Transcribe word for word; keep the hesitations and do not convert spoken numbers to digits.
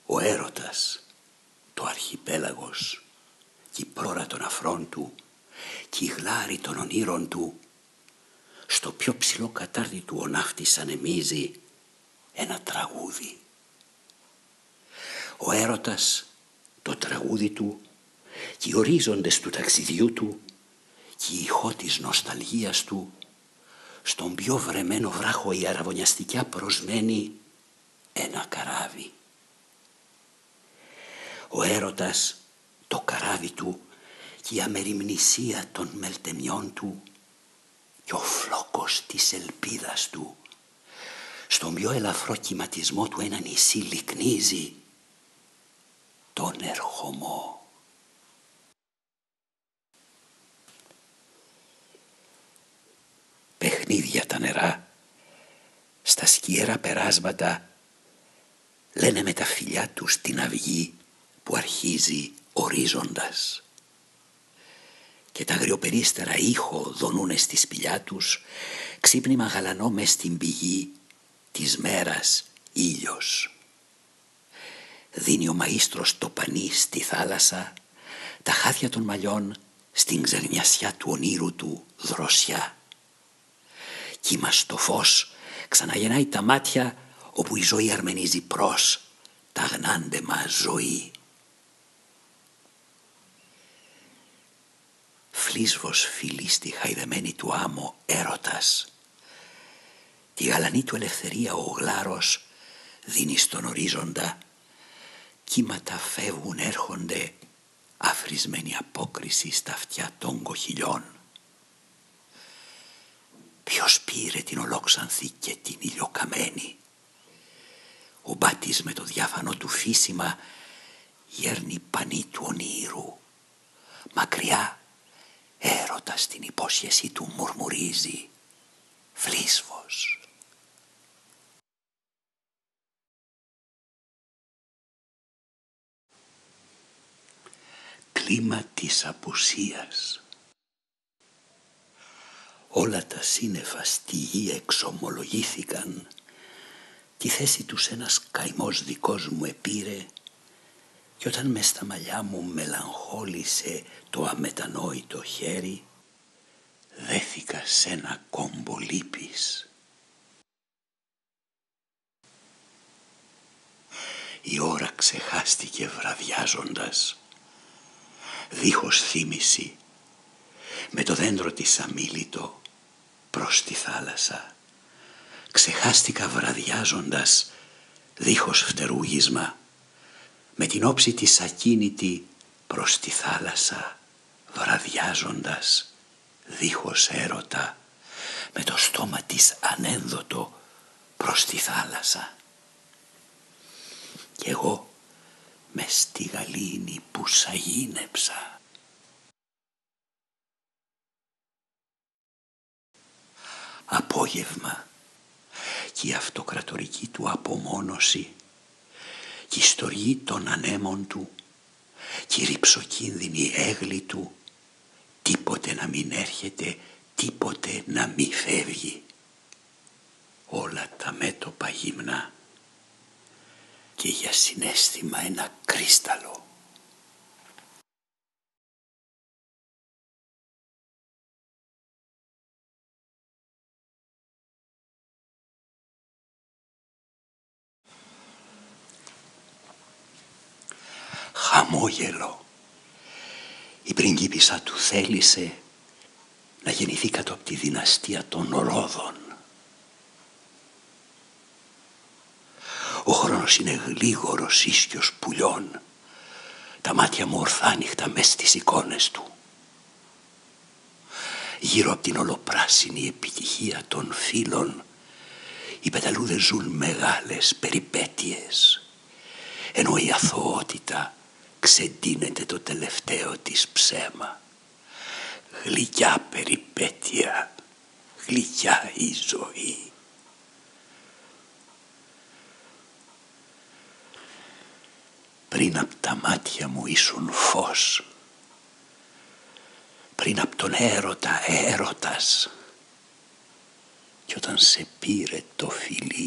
Ο έρωτας, το αρχιπέλαγος, κι η πρόρα των αφρών του, κι η γλάρη των ονείρων του, στο πιο ψηλό κατάρτι του ο ναύτης ανεμίζει ένα τραγούδι. Ο έρωτας, το τραγούδι του, κι οι ορίζοντες του ταξιδιού του, κι η ηχό της νοσταλγίας του, στον πιο βρεμένο βράχο η αραβωνιαστικιά προσμένει ένα καράβι. Ο έρωτας, το καράβι του, κι η αμεριμνησία των μελτεμιών του, κι ο φλόκος της ελπίδας του, στον πιο ελαφρό κυματισμό του ένα νησί λυκνίζει τον ερχομό. Παιχνίδια τα νερά, στα σκιερά περάσματα, λένε με τα φιλιά τους την αυγή που αρχίζει ορίζοντας. Και τα αγριοπερίστερα ήχο δονούνε στη σπηλιά τους, ξύπνημα γαλανό μες στην πηγή της μέρας ήλιος. Δίνει ο μαΐστρος το πανί στη θάλασσα, τα χάδια των μαλλιών στην ξερνιασιά του ονείρου του δροσιά. Κύμα στο φως ξαναγεννάει τα μάτια, όπου η ζωή αρμενίζει προς τα γνάντεμα ζωή. Φλίσβος φιλεί στη χαϊδεμένη του άμμο έρωτας. Τη γαλανή του ελευθερία ο γλάρος δίνει στον ορίζοντα. Κύματα φεύγουν, έρχονται, αφρισμένη απόκριση στα αυτιά των κοχυλιών. Ποιος πήρε την ολόξανθη και την ηλιοκαμένη? Ο μπάτης με το διάφανο του φύσιμα γέρνει πανί του ονείρου. Μακριά έρωτα στην υπόσχεση του μουρμουρίζει φλίσβος. Κλίμα της απουσίας. Όλα τα σύννεφα στη γη εξομολογήθηκαν. Τη θέση τους ένας καημός δικός μου επήρε, κι όταν μες στα μαλλιά μου μελαγχόλησε το αμετανόητο χέρι, δέθηκα σ' ένα κόμπο λύπης. Η ώρα ξεχάστηκε βραδιάζοντας, δίχως θύμηση, με το δέντρο της αμίλητο προς τη θάλασσα. Ξεχάστηκα βραδιάζοντας, δίχως φτερούγισμα, με την όψη της ακίνητη προς τη θάλασσα, βραδιάζοντας, δίχως έρωτα, με το στόμα της ανένδοτο προς τη θάλασσα. Κι εγώ μες στη γαλήνη που σαγίνεψα. Απόγευμα, κι η αυτοκρατορική του απομόνωση, κι η στοργή των ανέμων του, κι η ρυψοκίνδυνη έγλη του, τίποτε να μην έρχεται, τίποτε να μη φεύγει. Όλα τα μέτωπα γυμνά και για συναίσθημα ένα κρίσταλο. Χαμόγελο. Η πριγκίπισσα του θέλησε να γεννηθεί κάτω από τη δυναστεία των Ρόδων. Ο χρόνος είναι γλίγορος ίσκιος πουλιών. Τα μάτια μου ορθάνυχτα μες στις εικόνες του. Γύρω από την ολοπράσινη επιτυχία των φίλων, οι πεταλούδες ζουν μεγάλες περιπέτειες, ενώ η αθωότητα ξεντύνεται το τελευταίο της ψέμα. Γλυκιά περιπέτεια, γλυκιά η ζωή. Πριν απ' τα μάτια μου ήσουν φως, πριν απ' τον έρωτα έρωτας, κι όταν σε πήρε το φιλί